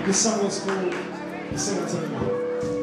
This song was called Sing Unto the Lord.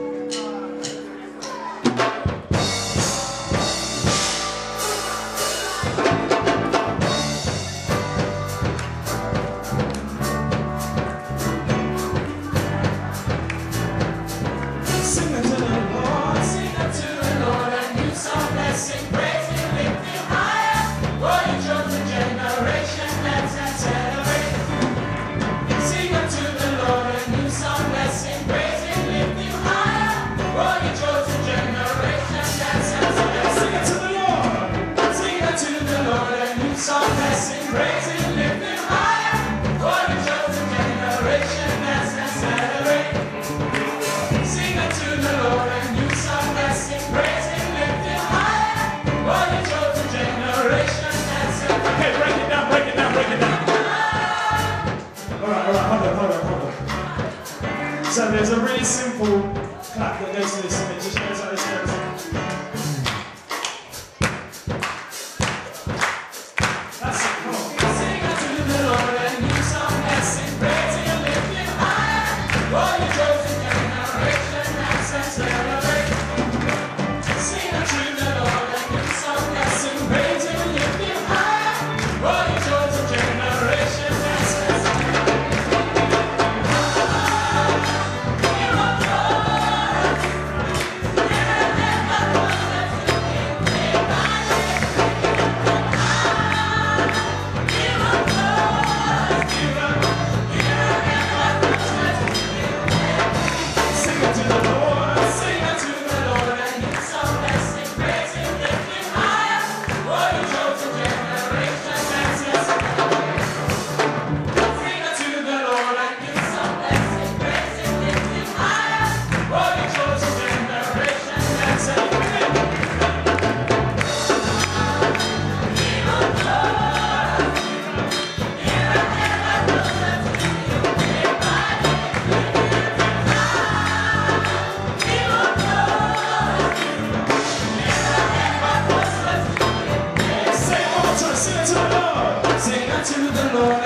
Sing unto the Lord, sing unto the Lord, a new song, blessing, praise Him, lift Him higher. For your chosen generation, let's celebrate. Sing unto the Lord, a new song, blessing, praise Him, lift Him higher. For your chosen generation, let's celebrate. Sing unto the Lord, sing unto the Lord, a new song, blessing, praise Him, lift Him higher. For your chosen generation, let's celebrate. Sing unto the Lord a new song, blessing, praise Him, lift Him higher. For your chosen generation, that's it. Okay, break it down, break it down, break it down. Alright, hold on. So there's a really simple clap that goes to this, and it just goes like this. That's it, come on. Sing unto the Lord a new song, blessing, praise Him, lift Him higher. For your chosen generation, that's it. Celebrate. Sing unto the Lord a new song, blessing, praise Him, lift Him higher. For your chosen generation, that's it. Sing unto the Lord.